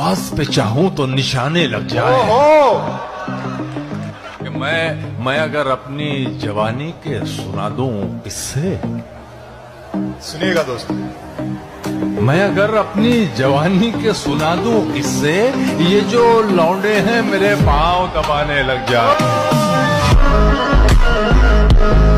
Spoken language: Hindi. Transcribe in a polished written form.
आवाज पे चाहूं तो निशाने लग जाए। कि मैं अगर अपनी जवानी के सुना दूं किससे, सुनिएगा दोस्त, मैं अगर अपनी जवानी के सुना दूं किससे, ये जो लौंडे हैं मेरे पांव दबाने लग जाए।